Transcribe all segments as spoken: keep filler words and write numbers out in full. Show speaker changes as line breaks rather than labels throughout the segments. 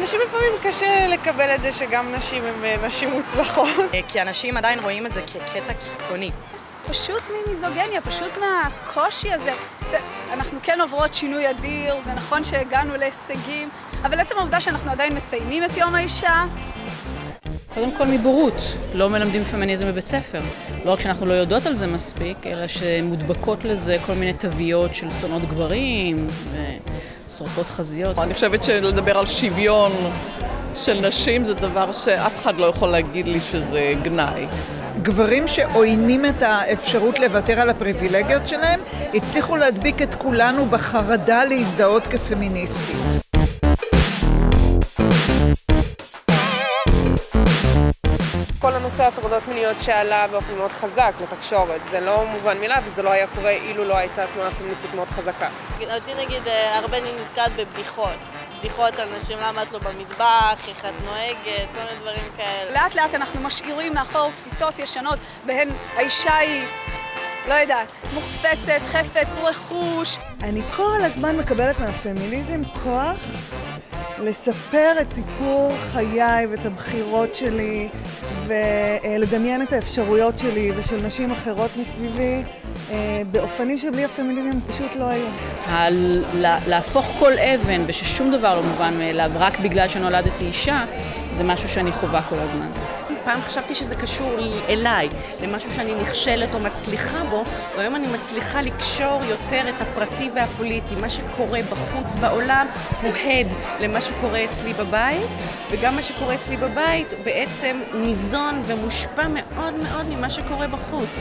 לאנשים לפעמים קשה לקבל את זה שגם נשים הן נשים מוצלחות.
כי אנשים עדיין רואים את זה כקטע קיצוני.
פשוט ממיזוגניה, פשוט מהקושי הזה. אנחנו כן עוברות שינוי אדיר, ונכון שהגענו להישגים, אבל עצם העובדה שאנחנו עדיין מציינים את יום האישה.
קודם כל מבורות, לא מלמדים פמיניזם בבית ספר. לא רק שאנחנו לא יודעות על זה מספיק, אלא שמודבקות לזה כל מיני תוויות של שונאות גברים ושורפות חזיות.
אני חושבת שלדבר על שוויון של נשים זה דבר שאף אחד לא יכול להגיד לי שזה גנאי.
גברים שעוינים את האפשרות לוותר על הפריבילגיות שלהם, הצליחו להדביק את כולנו בחרדה להזדהות כפמיניסטית.
כל הנושא הטרדות מיניות שעלה באופן מאוד חזק לתקשורת, זה לא מובן מילה וזה לא היה קורה אילו לא הייתה תנועה פמיניסטית מאוד חזקה.
אותי נגיד הרבה אני נתקעת בבדיחות. בדיחות על נשים, למה את לא במטבח, איך את נוהגת, כל מיני דברים כאלה.
לאט לאט אנחנו משאירים מאחור תפיסות ישנות, בהן האישה היא, לא יודעת, מוחפצת, חפץ, רכוש.
אני כל הזמן מקבלת מהפמיניזם כוח לספר את סיפור חיי ואת הבחירות שלי ולדמיין את האפשרויות שלי ושל נשים אחרות מסביבי באופנים שבלי הפמיניזם פשוט לא היו.
להפוך כל אבן וששום דבר לא מובן מאליו רק בגלל שנולדתי אישה, זה משהו שאני חובה כל הזמן.
פעם חשבתי שזה קשור אליי, למשהו שאני נכשלת או מצליחה בו, והיום אני מצליחה לקשור יותר את הפרטי והפוליטי. מה שקורה בחוץ בעולם הוא הד למה שקורה אצלי בבית, וגם מה שקורה אצלי בבית בעצם ניזון ומושפע מאוד מאוד ממה שקורה בחוץ.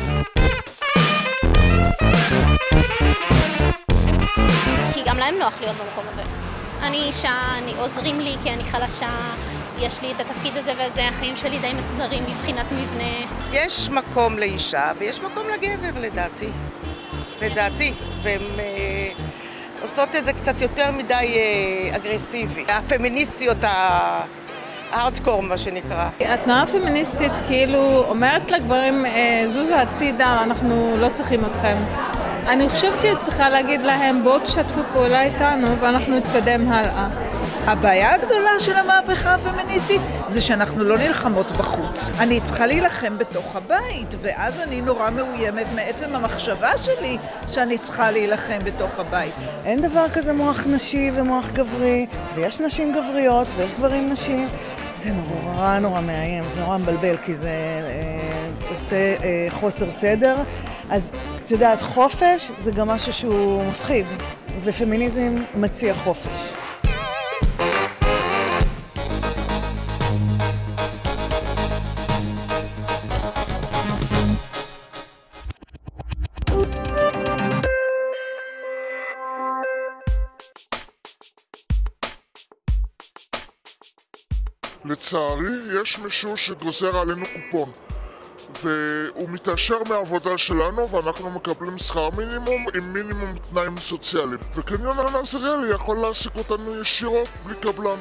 כי גם להם נוח להיות במקום הזה. אני אישה, אני עוזרים לי כי אני חלשה. יש לי את התפקיד הזה וזה, החיים שלי די מסודרים מבחינת מבנה.
יש מקום לאישה ויש מקום לגבר לדעתי, לדעתי, והן אה, עושות את זה קצת יותר מדי אה, אגרסיבי. הפמיניסטיות ההארדקור מה שנקרא.
התנועה הפמיניסטית כאילו אומרת לגברים, אה, זוזו הצידה, אנחנו לא צריכים אתכם. אני חושבת שהיא צריכה להגיד להם, בואו תשתפו פעולה איתנו ואנחנו נתקדם הלאה.
הבעיה הגדולה של המהפכה הפמיניסטית זה שאנחנו לא נלחמות בחוץ. אני צריכה להילחם בתוך הבית, ואז אני נורא מאוימת מעצם המחשבה שלי שאני צריכה להילחם בתוך הבית.
אין דבר כזה מוח נשי ומוח גברי, ויש נשים גבריות ויש גברים נשים. זה נורא נורא מאיים, זה נורא מבלבל, כי זה אה, עושה אה, חוסר סדר. אז את יודעת, חופש זה גם משהו שהוא מפחיד, ופמיניזם מציע חופש.
לצערי, יש מישהו שגוזר עלינו קופון והוא מתעשר מהעבודה שלנו ואנחנו מקבלים שכר מינימום עם מינימום תנאים סוציאליים, וקניון עזריאלי יכול להעסיק אותנו ישירות בלי קבלן.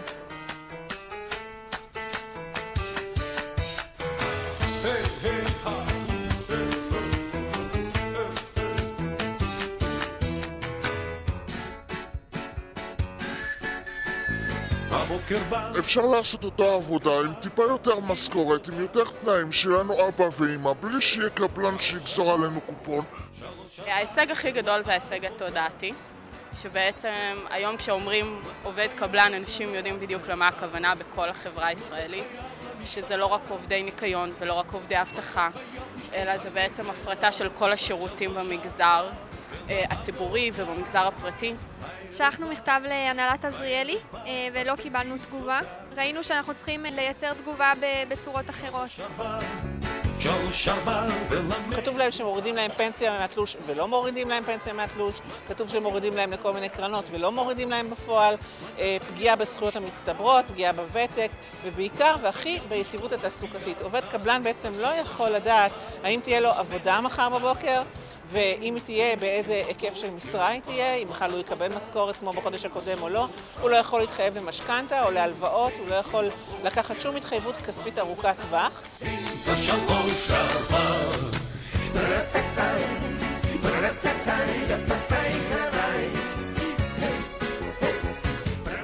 אפשר לעשות אותה עבודה עם טיפה יותר משכורת, עם יותר תנאים, שיהיה לנו אבא ואמא, בלי שיהיה קבלן שיגזור עלינו קופון.
ההישג הכי גדול זה ההישג התודעתי, שבעצם היום כשאומרים עובד קבלן, אנשים יודעים בדיוק למה הכוונה בכל החברה הישראלית, שזה לא רק עובדי ניקיון ולא רק עובדי אבטחה, אלא זה בעצם הפרטה של כל השירותים במגזר הציבורי ובמגזר הפרטי.
שלחנו מכתב להנהלת עזריאלי ולא קיבלנו תגובה. ראינו שאנחנו צריכים לייצר תגובה בצורות אחרות.
כתוב להם שמורידים להם פנסיה מהתלוש ולא מורידים להם פנסיה מהתלוש, כתוב שמורידים להם לכל מיני קרנות ולא מורידים להם בפועל, פגיעה בזכויות המצטברות, פגיעה בוותק, ובעיקר והכי ביציבות התעסוקתית. עובד קבלן בעצם לא יכול לדעת האם תהיה לו עבודה מחר בבוקר, ואם היא תהיה, באיזה היקף של משרה היא תהיה, אם בכלל הוא יקבל משכורת כמו בחודש הקודם או לא, הוא לא יכול להתחייב למשכנתה או להלוואות, הוא לא יכול לקחת שום התחייבות כספית ארוכת טווח.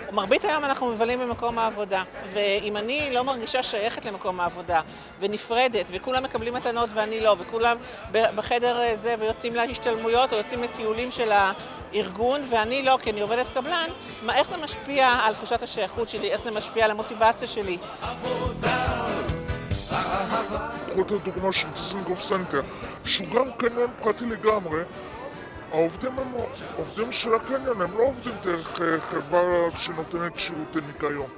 מרבית היום אנחנו מבלים במקום העבודה, ואם אני לא מרגישה שייכת למקום העבודה, ונפרדת, וכולם מקבלים מתנות ואני לא, וכולם בחדר זה ויוצאים להשתלמויות או יוצאים לטיולים של הארגון, ואני לא, כי אני עובדת קבלן, מה, איך זה משפיע על תחושת השייכות שלי, איך זה משפיע על המוטיבציה שלי?
קחו את הדוגמה של דיזנגוף סנטר, שהוא גם קניון פרטי לגמרי. העובדים הם עובדים של הקניון, הם לא עובדים דרך חברה שנותנת שירותי ניקיון.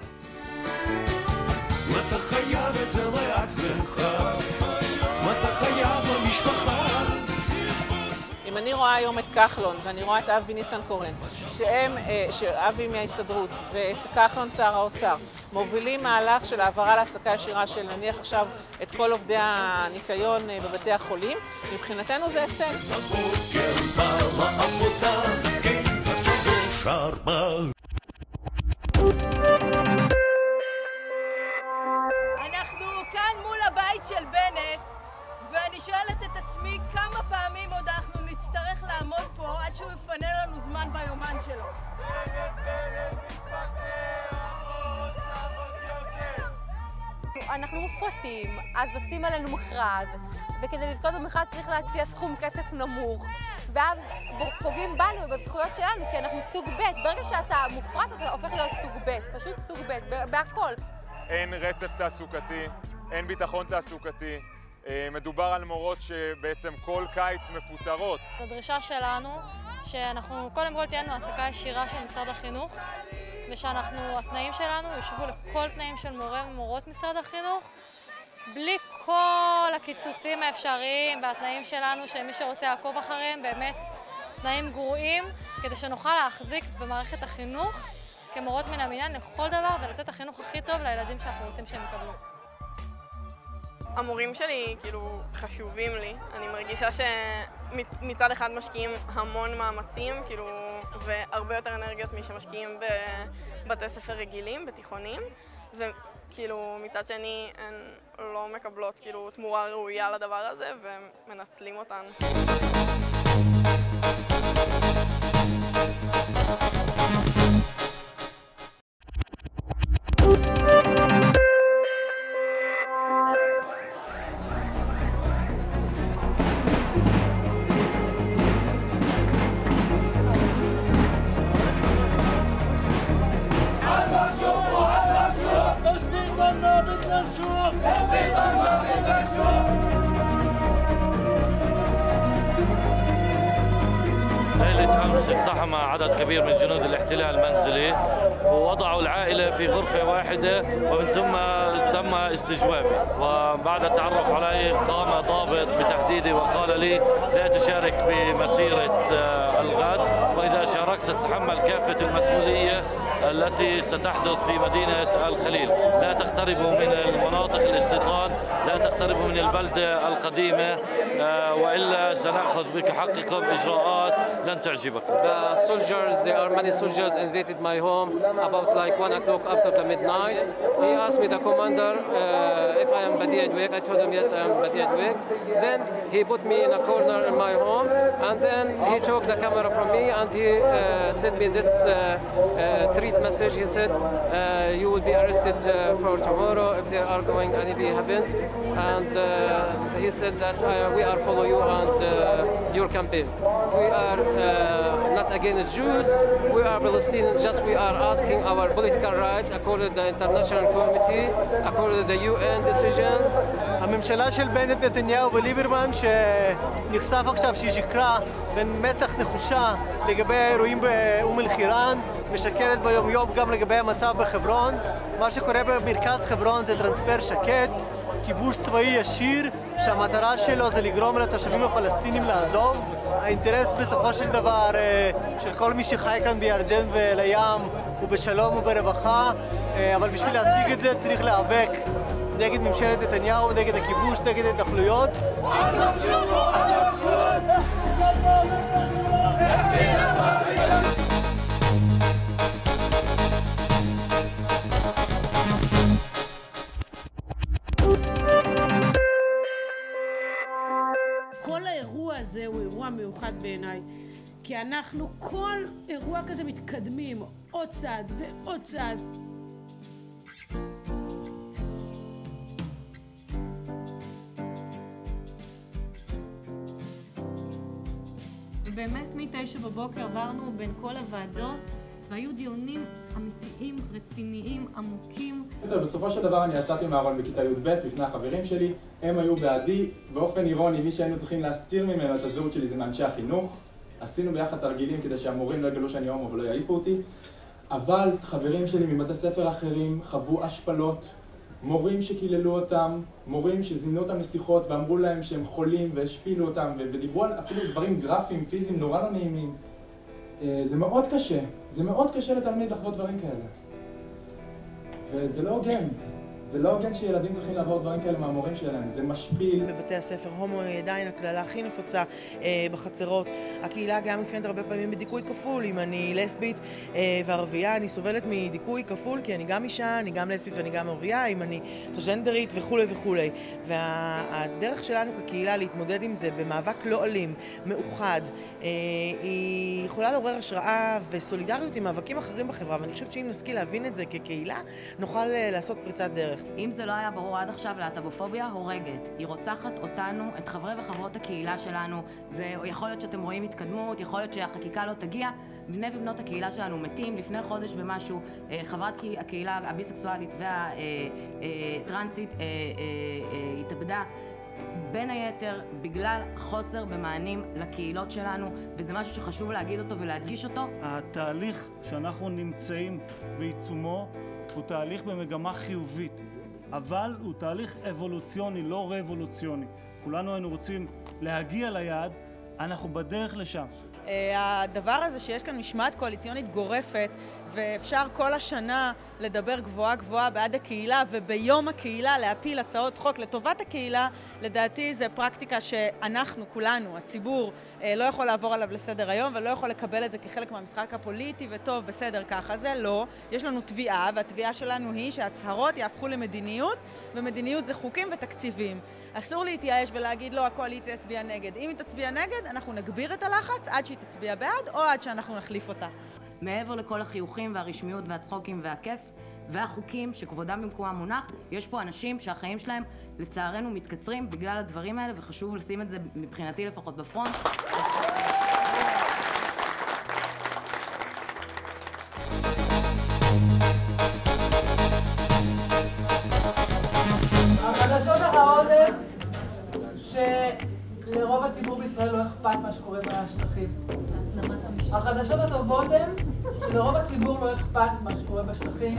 אתה חייב את זה לעצמך, אתה חייב למשפחה.
אם אני רואה היום את כחלון ואני רואה את אבי ניסנקורן, שהם, שאבי מההסתדרות ואת כחלון שר האוצר, מובילים מהלך של העברה להעסקה ישירה של נניח עכשיו את כל עובדי הניקיון בבתי החולים, מבחינתנו זה הישג.
אנחנו כאן מול הבית של בנט, ואני שואלת את עצמי כמה פעמים עוד אנחנו נצטרך לעמוד פה עד שהוא יפנה לנו זמן ביומן שלו.
אנחנו מופרטים, אז עושים עלינו מכרז, וכדי לזכות במכרז צריך להציע סכום כסף נמוך, ואז פוגעים בנו ובזכויות שלנו, כי אנחנו סוג ב'. ברגע שאתה מופרט אתה הופך להיות סוג ב', פשוט סוג ב', בהכל.
אין רצף תעסוקתי, אין ביטחון תעסוקתי. מדובר על מורות שבעצם כל קיץ מפוטרות.
הדרישה שלנו שאנחנו קודם כל תהיינו העסקה ישירה של משרד החינוך, ושאנחנו, התנאים שלנו יושבו לכל תנאים של מורה ומורות משרד החינוך, בלי כל הקיצוצים האפשריים והתנאים שלנו שמי שרוצה לעקוב אחריהם באמת תנאים גרועים, כדי שנוכל להחזיק במערכת החינוך כמורות מן המניין לכל דבר ולתת את החינוך הכי טוב לילדים שאנחנו רוצים שהם יקבלו.
המורים שלי כאילו חשובים לי, אני מרגישה שמצד אחד משקיעים המון מאמצים כאילו, והרבה יותר אנרגיות משמשקיעים בבתי ספר רגילים, בתיכונים, וכאילו מצד שני הן לא מקבלות כאילו תמורה ראויה לדבר הזה ומנצלים אותן.
ليلة أمس اقتحم عدد كبير من جنود الاحتلال منزلي ووضعوا العائلة في غرفة واحدة ومن ثم تم استجوابي، وبعد التعرف علي قام ضابط بتهديدي وقال لي لا تشارك بمسيرة الغد، وإذا شاركت ستتحمل كافة المسؤولية التي ستحدث في مدينة الخليل. لا تقتربوا من المناطق الاستيطان، لا تقتربوا من البلدة القديمة وإلا سنأخذ بحقكم إجراءات لن تعجبكم.
The soldiers, there are many soldiers invaded my home about like one o'clock after the midnight. He asked me, the commander, uh, if I am Badi Adwek. I told him yes, I am Badi Adwek. Then he put me in a corner in my home, and then he took the camera from me and he uh, sent me this uh, uh, threat message. He said, uh, you will be arrested uh, for tomorrow if there are going any be happened. And uh, he said that uh, we are follow you and uh, your campaign. We are uh, not against Jews, we are Palestinians, just we are asking our political rights according to the international committee, according to the U N decisions.
הממשלה של בנט נתניהו וליברמן שנחשף עכשיו שהיא שקרה במצח נחושה לגבי האירועים באום אל-חיראן, משקרת ביום יום גם לגבי המצב בחברון. מה שקורה במרכז חברון זה טרנספר שקט, כיבוש צבאי ישיר שהמטרה שלו זה לגרום לתושבים הפלסטינים לעזוב. האינטרס בסופו של דבר של כל מי שחי כאן בירדן ולים הוא בשלום וברווחה, אבל בשביל להשיג את זה צריך להיאבק נגד ממשלת נתניהו, נגד הכיבוש, נגד ההתנחלויות.
כל האירוע הזה הוא אירוע מיוחד בעיניי, כי אנחנו כל אירוע כזה מתקדמים
עוד צעד ועוד צעד. באמת מתשע בבוקר עברנו בין כל הוועדות והיו דיונים אמיתיים, רציניים, עמוקים.
בסופו של דבר אני יצאתי מהארון בכיתה י"ב לפני החברים שלי, הם היו בעדי, באופן אירוני מי שהיינו צריכים להסתיר ממנו את הזהות שלי זה מאנשי החינוך. עשינו ביחד תרגילים כדי שהמורים לא יגלו שאני הומו ולא יעיפו אותי, אבל חברים שלי מבתי ספר אחרים חוו השפלות, מורים שקיללו אותם, מורים שזימנו אותם לשיחות ואמרו להם שהם חולים והשפילו אותם ודיברו על אפילו דברים גרפיים, פיזיים, נורא לא נעימים. זה מאוד קשה, זה מאוד קשה לתלמיד לחוות דברים כאלה. וזה לא הוגן. זה לא הוגן שילדים צריכים לעבור דברים כאלה מהמורים שלהם, זה משפיל.
בבתי הספר הומו עדיין הקללה הכי נפוצה אה, בחצרות. הקהילה גם מפיינת הרבה פעמים בדיכוי כפול. אם אני לסבית אה, וערבייה, אני סובלת מדיכוי כפול, כי אני גם אישה, אני גם לסבית ואני גם ערבייה, אם אני טרנסג'נדרית וכולי וכולי. והדרך שלנו כקהילה להתמודד עם זה במאבק לא אלים, מאוחד, אה, היא יכולה לעורר השראה וסולידריות עם מאבקים אחרים בחברה, ואני חושבת שאם נשכיל להבין את זה כקהילה, נוכל אה, לעשות פריצת דרך.
אם זה לא היה ברור עד עכשיו, להט"בופוביה הורגת. היא רוצחת אותנו, את חברי וחברות הקהילה שלנו. זה יכול להיות שאתם רואים התקדמות, יכול להיות שהחקיקה לא תגיע. בני ובנות הקהילה שלנו מתים. לפני חודש ומשהו, חברת הקהילה הביסקסואלית והטרנסית התאבדה. בין היתר, בגלל חוסר במענים לקהילות שלנו, וזה משהו שחשוב להגיד אותו ולהדגיש אותו.
התהליך שאנחנו נמצאים בעיצומו הוא תהליך במגמה חיובית, אבל הוא תהליך אבולוציוני, לא רבולוציוני. כולנו היינו רוצים להגיע ליעד, אנחנו בדרך לשם.
הדבר הזה שיש כאן משמעת קואליציונית גורפת, ואפשר כל השנה לדבר גבוהה גבוהה בעד הקהילה, וביום הקהילה להפיל הצעות חוק לטובת הקהילה, לדעתי זה פרקטיקה שאנחנו, כולנו, הציבור, לא יכול לעבור עליו לסדר היום, ולא יכול לקבל את זה כחלק מהמשחק הפוליטי, וטוב, בסדר, ככה זה לא. יש לנו תביעה, והתביעה שלנו היא שההצהרות יהפכו למדיניות, ומדיניות זה חוקים ותקציבים. אסור להתייאש ולהגיד, לא, הקואליציה הצביעה נגד. אם היא תצביע נגד, אנחנו נגביר את הלחץ עד שהיא תצביע בעד, או עד שאנחנו נחליף אותה.
מעבר לכל החיוכים והרשמיות והצחוקים והכיף והחוקים שכבודם במקומם מונח, יש פה אנשים שהחיים שלהם לצערנו מתקצרים בגלל הדברים האלה, וחשוב לשים את זה מבחינתי לפחות בפרונט.
החדשות הרעות הן שלרוב הציבור בישראל לא אכפת מה שקורה בשטחים. החדשות הטובות הן שלרוב הציבור לא אכפת מה שקורה בשטחים.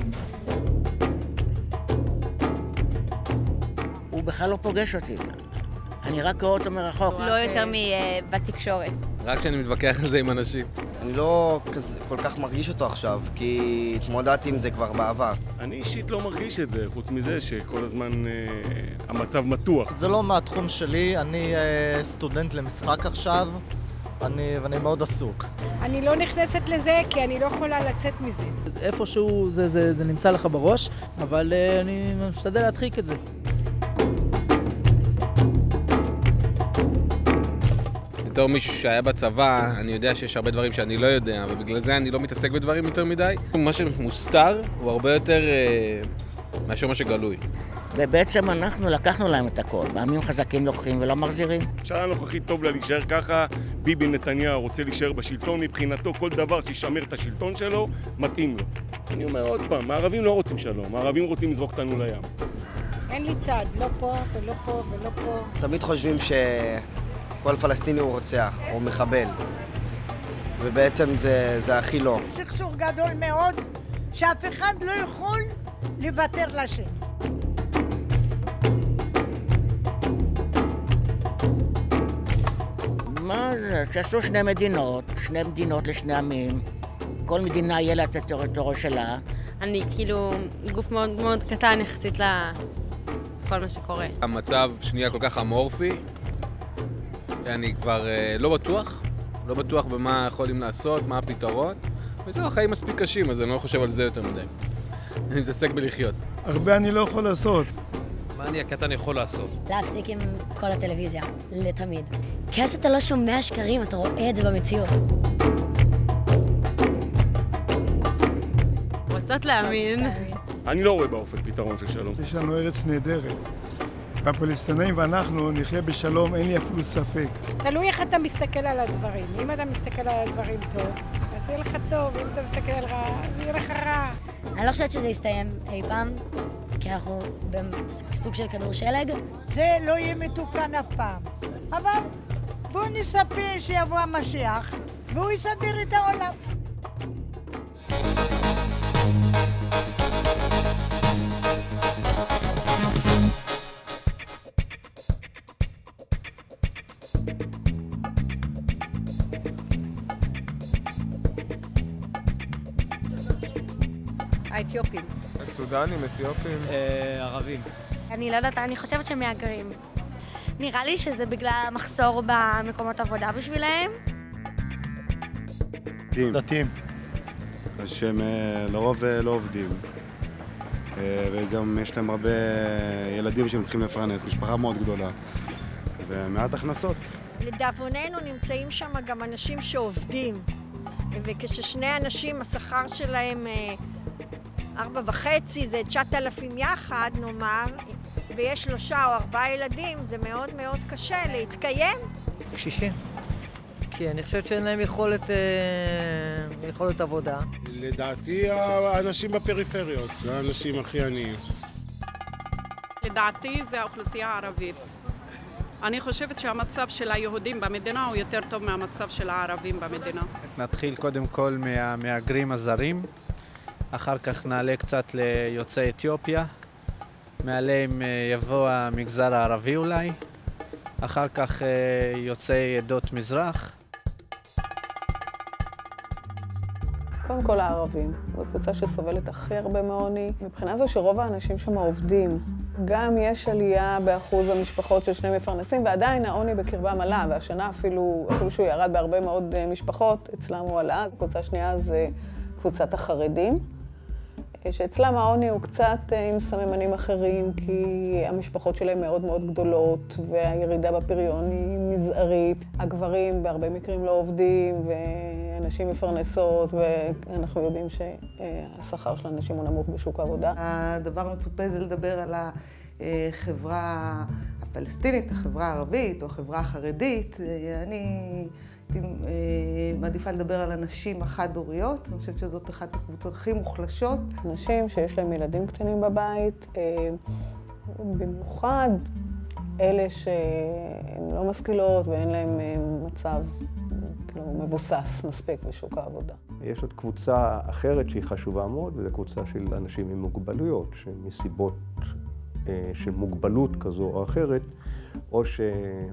הוא בכלל לא פוגש אותי. אני רק רואה אותו מרחוק.
לא יותר מבתקשורת.
רק כשאני מתווכח על זה עם אנשים.
אני לא כזה, כל כך מרגיש אותו עכשיו, כי התמודדתי עם זה כבר בעבר.
אני אישית לא מרגיש את זה, חוץ מזה שכל הזמן אה, המצב מתוח.
זה לא מהתחום שלי, אני אה, סטודנט למשחק עכשיו, אני, ואני מאוד עסוק.
אני לא נכנסת לזה כי אני לא יכולה לצאת מזה.
איפשהו זה, זה, זה נמצא לך בראש, אבל אה, אני משתדל להדחיק את זה.
בתור מישהו שהיה בצבא, אני יודע שיש הרבה דברים שאני לא יודע, ובגלל זה אני לא מתעסק בדברים יותר מדי. מה שמוסתר הוא הרבה יותר אה, מאשר מה שגלוי.
ובעצם אנחנו לקחנו להם את הכל. בעמים חזקים לוקחים ולא מחזירים.
השעה הנוכחית טוב לה להישאר ככה, ביבי נתניהו רוצה להישאר בשלטון, מבחינתו כל דבר שישמר את השלטון שלו, מתאים לו. אני אומר עוד פעם, הערבים לא רוצים שלום, הערבים רוצים לזרוק אותנו לים.
אין לי צד, לא פה ולא פה ולא פה.
תמיד חושבים ש... כל פלסטיני הוא רוצח, או מחבל, ובעצם זה, זה הכי לא.
סכסוך גדול מאוד, שאף אחד לא יכול לוותר לשם.
מה זה? שעשו שני מדינות, שני מדינות לשני עמים, כל מדינה יהיה לה את הטריטוריה שלה.
אני כאילו גוף מאוד מאוד קטן יחסית לכל מה שקורה.
המצב שנייה כל כך אמורפי, אני כבר אה, לא בטוח, לא בטוח במה יכולים לעשות, מה הפתרון, וזהו, החיים מספיק קשים, אז אני לא חושב על זה יותר מדי. אני מתעסק בלחיות.
הרבה אני לא יכול לעשות.
מה אני הקטן יכול לעשות?
להפסיק עם כל הטלוויזיה, לתמיד. כי אז אתה לא שומע שקרים, אתה רואה את זה במציאות.
רוצות להאמין.
אני לא רואה באופק פתרון של שלום.
יש לנו ארץ נהדרת. והפלסטינאים ואנחנו נחיה בשלום, אין לי אפילו ספק.
תלוי איך אתה מסתכל על הדברים. אם אתה מסתכל על הדברים טוב, אז יהיה לך טוב. אם אתה מסתכל על רע, אז יהיה לך רע.
אני לא חושבת שזה יסתיים אי פעם, כי אנחנו בסוג של כדור שלג.
זה לא יהיה מתוקן אף פעם. אבל בואו נספר שיבוא המשיח, והוא יסדר את העולם.
האתיופים.
סודנים, אתיופים.
ערבים.
אני לא יודעת, אני חושבת שהם מהגרים. נראה לי שזה בגלל המחסור במקומות עבודה בשבילהם.
דתיים. דתיים. שהם לרוב לא עובדים. וגם יש להם הרבה ילדים שהם צריכים לפרנס, משפחה מאוד גדולה. ומעט הכנסות.
לדאבוננו נמצאים שם גם אנשים שעובדים. וכששני אנשים, השכר שלהם ארבע וחצי, זה תשעת אלפים יחד, נאמר, ויש שלושה או ארבעה ילדים, זה מאוד מאוד קשה להתקיים.
קשישים. כי אני חושבת שאין להם יכולת, יכולת עבודה.
לדעתי, האנשים בפריפריות, זה האנשים הכי עניים.
לדעתי, זה האוכלוסייה הערבית. אני חושבת שהמצב של היהודים במדינה הוא יותר טוב מהמצב של הערבים במדינה.
נתחיל קודם כל מהמהגרים הזרים. אחר כך נעלה קצת ליוצאי אתיופיה, מעליהם יבוא המגזר הערבי אולי, אחר כך יוצאי עדות מזרח.
קודם כל הערבים, זו קבוצה שסובלת הכי הרבה מעוני. מבחינה זו שרוב האנשים שם עובדים. גם יש עלייה באחוז המשפחות של שני מפרנסים, ועדיין העוני בקרבם עלה, והשנה אפילו, אפילו שהוא ירד בהרבה מאוד משפחות, אצלם הוא עלה. קבוצה שנייה זה קבוצת החרדים. שאצלם העוני הוא קצת עם סממנים אחרים, כי המשפחות שלהם מאוד מאוד גדולות, והירידה בפריון היא מזערית. הגברים בהרבה מקרים לא עובדים, ואנשים מפרנסות, ואנחנו יודעים שהשכר של האנשים הוא נמוך בשוק העבודה.
הדבר המצופה זה לדבר על החברה הפלסטינית, החברה הערבית או החברה החרדית. אני מעדיפה לדבר על הנשים החד-הוריות. אני חושבת שזאת אחת הקבוצות הכי מוחלשות.
נשים שיש להם ילדים קטנים בבית, במיוחד אלה שהן לא משכילות ואין להם מצב כאילו, מבוסס מספיק בשוק העבודה.
יש עוד קבוצה אחרת שהיא חשובה מאוד, וזו קבוצה של אנשים עם מוגבלויות, שמסיבות של מוגבלות כזו או אחרת, או ש...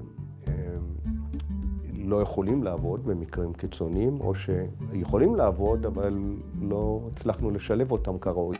לא יכולים לעבוד במקרים קיצוניים, או שיכולים לעבוד, אבל לא הצלחנו לשלב אותם כראוי.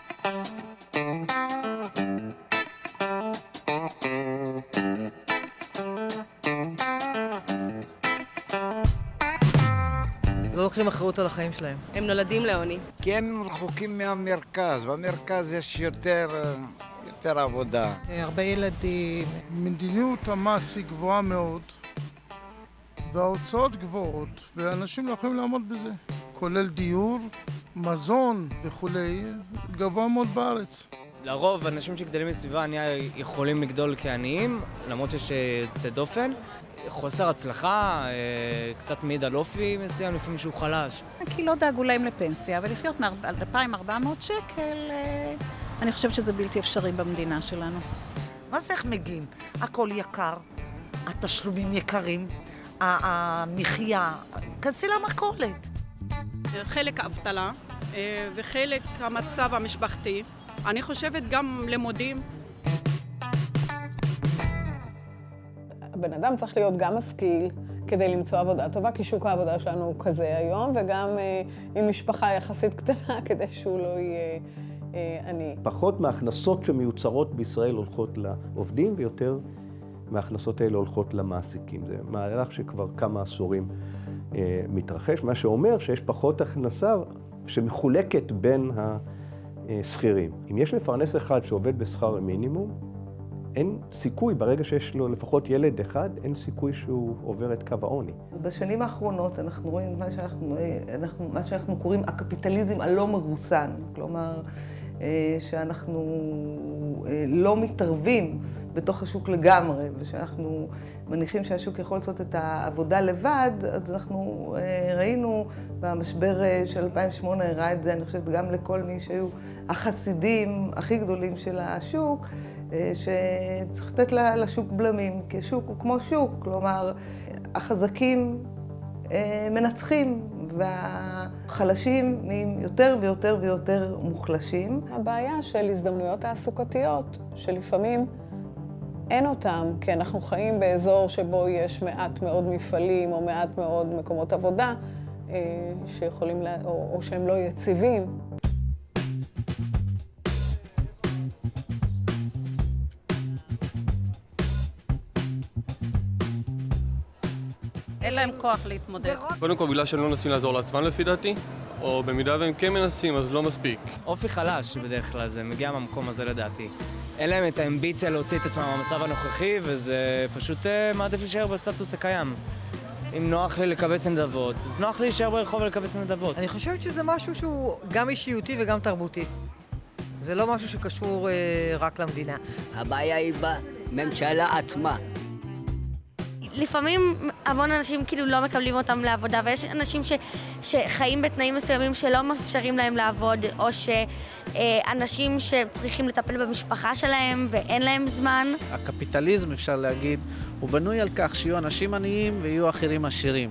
לא לוקחים אחריות על החיים שלהם.
הם נולדים לעוני.
כי הם רחוקים מהמרכז, במרכז יש יותר, יותר עבודה.
הרבה ילדים.
מדיניות המס היא גבוהה מאוד. וההוצאות גבוהות, ואנשים לא יכולים לעמוד בזה. כולל דיור, מזון וכולי, גבוה מאוד בארץ.
לרוב, אנשים שגדלים בסביבה ענייה יכולים לגדול כעניים, למרות שיש יוצא דופן. חוסר הצלחה, קצת מעיד על אופי מסוים, לפעמים שהוא חלש.
כי לא דאגו להם לפנסיה, ולחיות על אלפיים וארבע מאות שקל, אני חושבת שזה בלתי אפשרי במדינה שלנו. מה זה איך מגיעים? הכל יקר, התשלומים יקרים. המחיה, כנסי למכולת.
חלק האבטלה וחלק המצב המשפחתי. אני חושבת גם לימודים.
הבן אדם צריך להיות גם משכיל כדי למצוא עבודה טובה, כי שוק העבודה שלנו הוא כזה היום, וגם עם משפחה יחסית קטנה כדי שהוא לא יהיה עני.
פחות מההכנסות שמיוצרות בישראל הולכות לעובדים, ויותר מההכנסות האלה הולכות למעסיקים. זה מהלך שכבר כמה עשורים אה, מתרחש, מה שאומר שיש פחות הכנסה שמחולקת בין השכירים. אם יש מפרנס אחד שעובד בשכר מינימום, אין סיכוי, ברגע שיש לו לפחות ילד אחד, אין סיכוי שהוא עובר את קו העוני.
בשנים האחרונות אנחנו רואים מה שאנחנו, אנחנו, מה שאנחנו קוראים הקפיטליזם הלא מרוסן. כלומר, שאנחנו לא מתערבים בתוך השוק לגמרי, ושאנחנו מניחים שהשוק יכול לעשות את העבודה לבד, אז אנחנו ראינו במשבר של אלפיים ושמונה, הראה את זה, אני חושבת, גם לכל מי שהיו החסידים הכי גדולים של השוק, שצריך לתת לשוק בלמים, כי השוק הוא כמו שוק, כלומר, החזקים מנצחים, והחלשים נהיים יותר ויותר ויותר מוחלשים.
הבעיה של הזדמנויות תעסוקתיות, שלפעמים אין אותם, כי אנחנו חיים באזור שבו יש מעט מאוד מפעלים או מעט מאוד מקומות עבודה שיכולים, לה, או, או שהם לא יציבים.
אין להם כוח להתמודד.
קודם כל, בגלל שהם לא מנסים לעזור לעצמם לפי דעתי, או במידה והם כן מנסים, אז לא מספיק.
אופי חלש בדרך כלל, זה מגיע מהמקום הזה לדעתי. אין להם את האמביציה להוציא את עצמם מהמצב הנוכחי, וזה פשוט מעדיף להישאר בסטטוס הקיים. אם נוח לי לקבץ נדבות, אז נוח לי להישאר ברחוב ולקבץ נדבות.
אני חושבת שזה משהו שהוא גם אישיותי וגם תרבותי. זה לא משהו שקשור אה, רק למדינה.
הבעיה היא בממשלה עצמה.
לפעמים המון אנשים כאילו לא מקבלים אותם לעבודה, ויש אנשים ש, שחיים בתנאים מסוימים שלא מאפשרים להם לעבוד, או שאנשים שצריכים לטפל במשפחה שלהם ואין להם זמן.
הקפיטליזם, אפשר להגיד, הוא בנוי על כך שיהיו אנשים עניים ויהיו אחרים עשירים.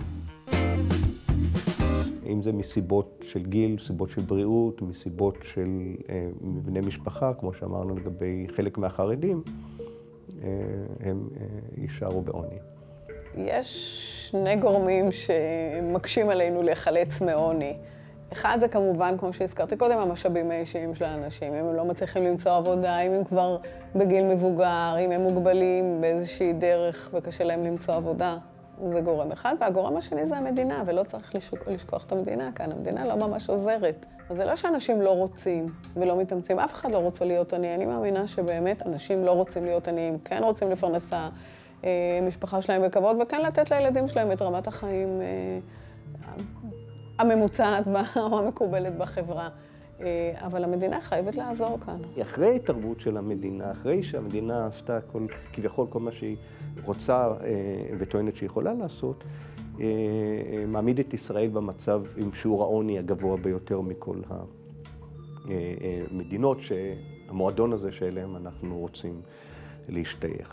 אם זה מסיבות של גיל, סיבות של בריאות, מסיבות של אה, מבנה משפחה, כמו שאמרנו לגבי חלק מהחרדים, אה, הם אה, יישארו בעוני.
יש שני גורמים שמקשים עלינו להיחלץ מעוני. אחד זה כמובן, כמו שהזכרתי קודם, המשאבים האישיים של האנשים. אם הם לא מצליחים למצוא עבודה, אם הם כבר בגיל מבוגר, אם הם מוגבלים באיזושהי דרך וקשה להם למצוא עבודה, זה גורם אחד. והגורם השני זה המדינה, ולא צריך לשכוח את המדינה כאן. המדינה לא ממש עוזרת. אז זה לא שאנשים לא רוצים ולא מתאמצים. אף אחד לא רוצה להיות עני. אני מאמינה שבאמת אנשים לא רוצים להיות עניים. כן רוצים לפרנס את המשפחה שלהם בכבוד, וכן לתת לילדים שלהם את רמת החיים הממוצעת או המקובלת בחברה. אבל המדינה חייבת לעזור כאן.
אחרי התערבות של המדינה, אחרי שהמדינה עשתה כל, כביכול כל מה שהיא רוצה וטוענת שהיא יכולה לעשות, מעמיד את ישראל במצב עם שיעור העוני הגבוה ביותר מכל המדינות, שהמועדון הזה שאליהם אנחנו רוצים להשתייך.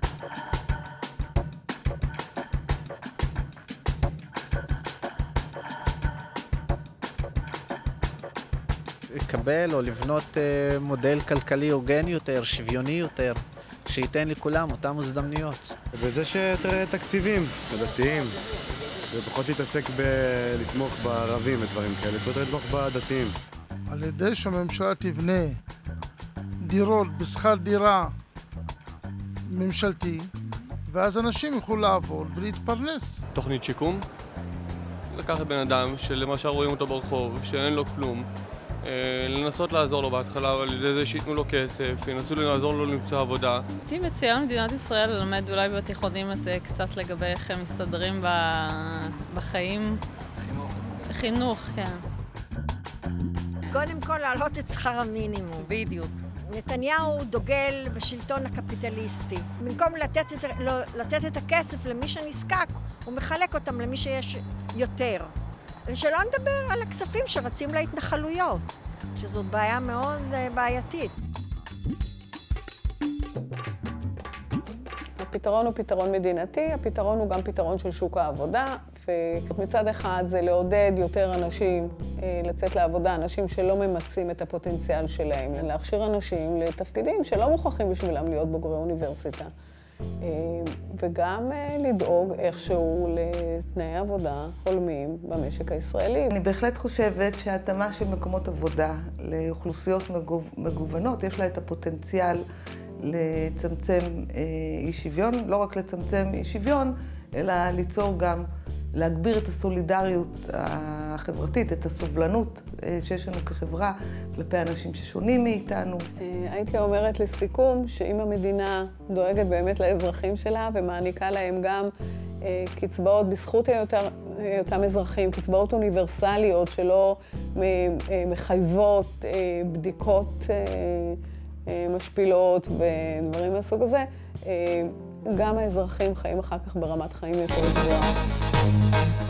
לקבל או לבנות מודל כלכלי הוגן יותר, שוויוני יותר, שייתן לכולם אותם הזדמנויות.
וזה שיותר תקציבים לדתיים, ופחות להתעסק בלתמוך בערבים ודברים כאלה, יותר לתמוך בדתיים.
על ידי שהממשלה תבנה דירות בשכר דירה ממשלתי, ואז אנשים יוכלו לעבוד ולהתפרנס.
תוכנית שיקום, לקחת בן אדם שלמשל רואים אותו ברחוב, שאין לו כלום, לנסות לעזור לו בהתחלה, על ידי זה שייתנו לו כסף, ינסו לעזור לו למצוא עבודה.
הייתי מציעה למדינת ישראל ללמד אולי בתיכונים את קצת לגבי איך הם מסתדרים בחיים. חינוך. חינוך, כן.
קודם כל להעלות את שכר המינימום.
בדיוק.
נתניהו דוגל בשלטון הקפיטליסטי. במקום לתת את, לא, לתת את הכסף למי שנזקק, הוא מחלק אותם למי שיש יותר. ושלא נדבר על הכספים שרצים להתנחלויות, שזאת בעיה מאוד בעייתית.
הפתרון הוא פתרון מדינתי, הפתרון הוא גם פתרון של שוק העבודה, ומצד אחד זה לעודד יותר אנשים לצאת לעבודה, אנשים שלא ממצים את הפוטנציאל שלהם, להכשיר אנשים לתפקידים שלא מוכרחים בשבילם להיות בוגרי אוניברסיטה. וגם לדאוג איכשהו לתנאי עבודה הולמים במשק הישראלי.
אני בהחלט חושבת שההתאמה של מקומות עבודה לאוכלוסיות מגוונות, יש לה את הפוטנציאל לצמצם אי שוויון, לא רק לצמצם אי שוויון, אלא ליצור גם להגביר את הסולידריות החברתית, את הסובלנות שיש לנו כחברה כלפי אנשים ששונים מאיתנו.
הייתי אומרת לסיכום, שאם המדינה דואגת באמת לאזרחים שלה ומעניקה להם גם קצבאות בזכות אותם אזרחים, קצבאות אוניברסליות שלא מחייבות בדיקות משפילות ודברים מהסוג הזה, גם האזרחים חיים אחר כך ברמת חיים יותר גבוהה.